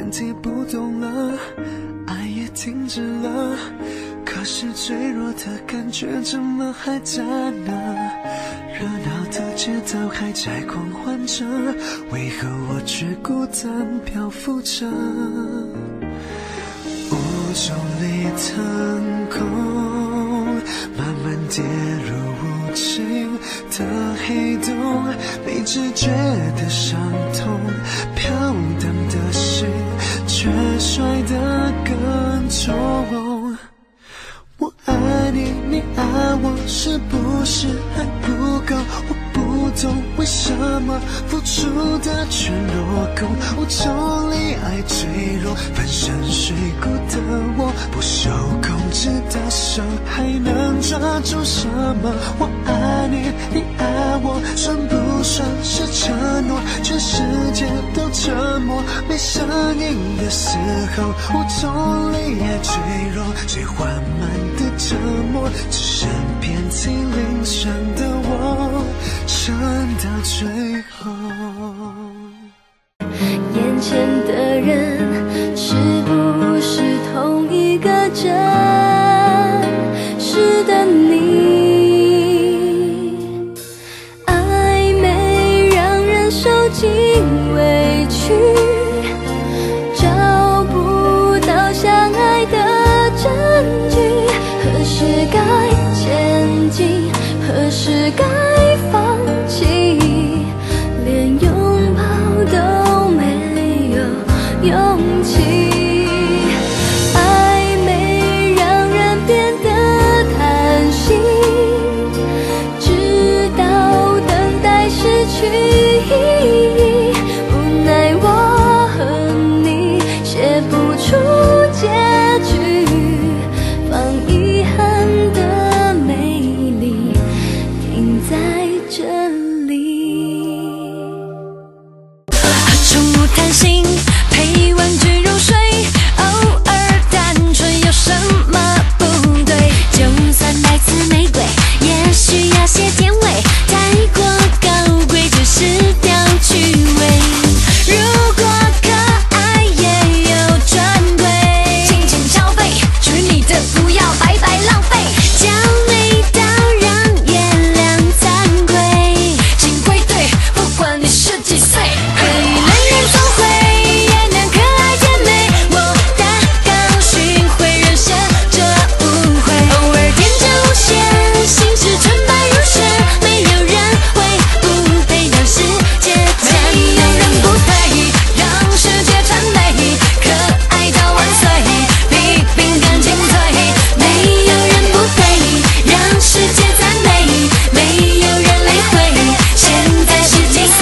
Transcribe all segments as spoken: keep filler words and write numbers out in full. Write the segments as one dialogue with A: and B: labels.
A: 身体不动了，爱也停止了，可是脆弱的感觉怎么还在呢？热闹的街道还在狂欢着，为何我却孤单漂浮着？无重力腾空，慢慢跌入无尽的黑洞，没知觉的伤痛，飘荡的心却摔得更重。我爱你，你爱我，是不是还不够？我不懂为什么付出的全落空，无重力爱脆弱，翻身水谷的我，不受控制的手还能抓住什么？我爱你，你爱我，算不算是承诺？全世界都沉默，没声音的时候，无重力爱脆弱，最缓慢的折磨，只剩遍体鳞伤的我，撑到最后。
B: 眼前的人是不是同一个真实的你？暧昧让人受尽委屈，找不到相爱的证据。何时该前进，何时该放弃，连拥抱都没有勇气。暧昧让人变得贪心，直到等待失去意义。无奈我和你写不出结局，放遗憾的美丽停在这里。宠物贪心陪玩具入睡，偶尔单纯有什么不对？就算来自玫瑰，也需要些甜味，太过高贵就是掉趣味。如果可爱也有专柜，尽情消费，属于你的不要白白浪费，娇美到让眼亮惭愧。请归队，不管你是几岁，可以人人总会也能可爱甜美。我的高兴会人生这误会，偶尔天真无邪，心事纯白如雪，没有人会不配让世界赞美，没有人不配让世界赞美，可爱到万岁，比饼干精粹。没有人不配让世界赞美，没有人理会，现在是几岁？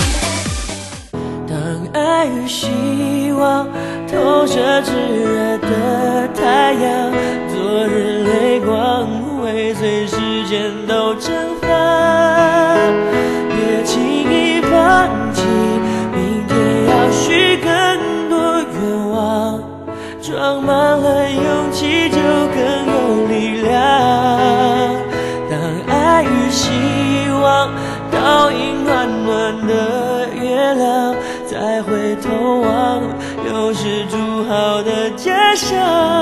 C: 当爱与希望投射炙热的太阳，昨日泪光会随时间都蒸发。别轻易放弃，明天要许更多愿望，装满了勇气就更有力量。当爱与希望倒映暖暖的月亮，再回头望，又是筑好的家乡。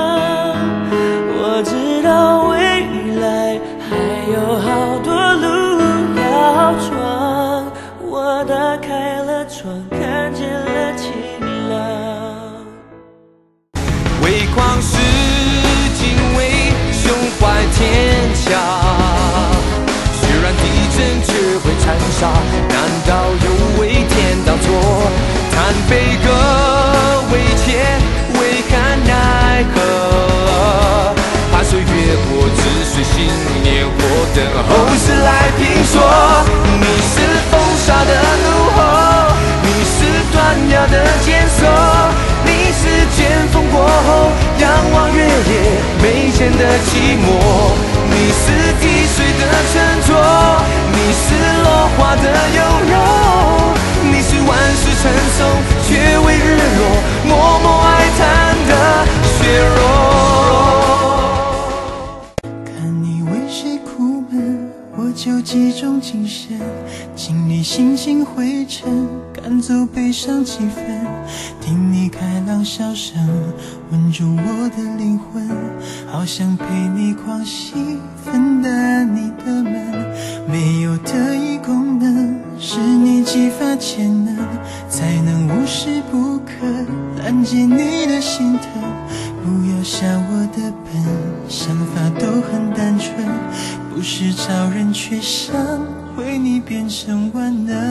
C: 我知道未来还有好多路要闯，我打开了窗，看见了晴朗。
A: 微狂是敬畏，胸怀天下，虽然地震却会残杀，难道有为天当作叹悲歌为切，为看奈何？怕岁月过，只随信念火，等候时来评说。你是风沙的怒吼，你是断崖的坚守，你是剑锋过后仰望月夜眉间的寂寞，你是滴水的沉着，你是落花的优柔，你是万世成诵却为日落，默默哀叹的血肉。
D: 看你为谁苦闷，我就集中精神，清理星星灰尘，赶走悲伤气氛，听你开朗让笑声吻住我的灵魂，好想陪你狂喜，分担你的闷。没有特异功能，是你激发潜能，才能无时不刻拦截你的心疼。不要想我的笨，想法都很单纯，不是超人却想为你变成万能。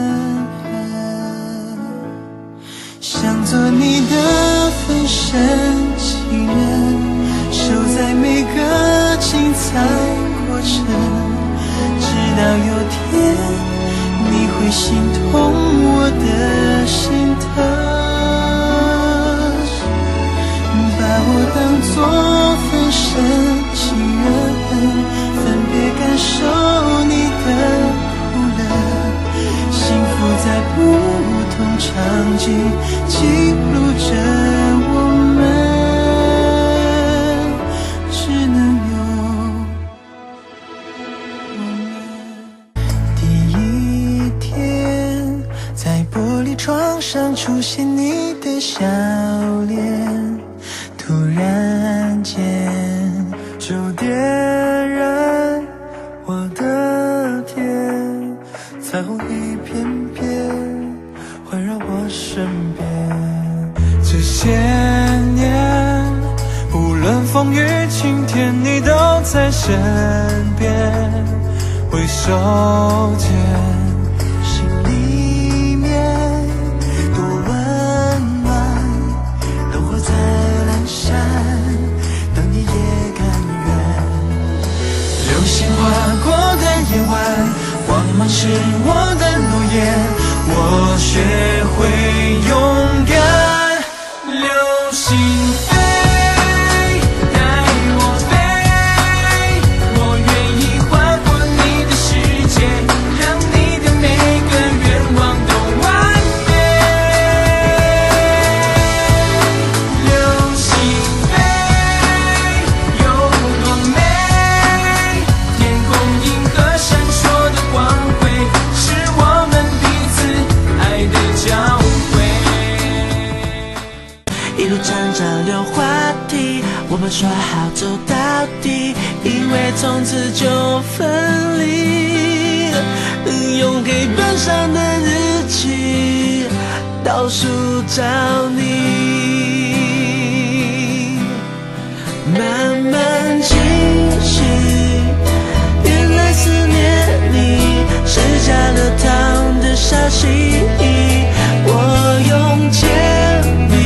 D: 想做你的分身情人，守在每个精彩过程，直到有天你会心痛我的心疼。把我当作分身情人，分别感受你的苦乐，幸福在不同场景记录着我们，只能有我们。第一天在玻璃窗上出现你的笑脸，突然间就点燃我的天，彩虹一片片环绕我身边。这些年无论风雨晴天，你都在身边，挥手间心里面多温暖，灯火在阑珊，等你也甘愿。流星划过的夜晚，光芒是我的诺言，我学会勇敢。流星飞，带我飞，我愿意划过你的世界，让你的每个愿望都完美。流星飞，有多美？天空银河闪烁的光辉，是我们彼此爱的交汇。一路站着溜话题，我们说好走到底，因为从此就分离。用黑板上的日期倒数找你，慢慢清晰，原来思念你是加了糖的消息。我用铅笔